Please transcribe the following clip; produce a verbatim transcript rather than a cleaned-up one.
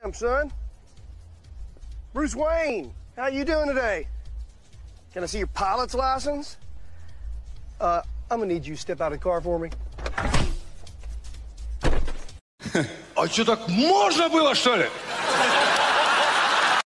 I'm son. Bruce Wayne, how you doing today? Can I see your pilot's license? Uh, I'm gonna need you to step out of the car for me. А что, так можно было, что ли?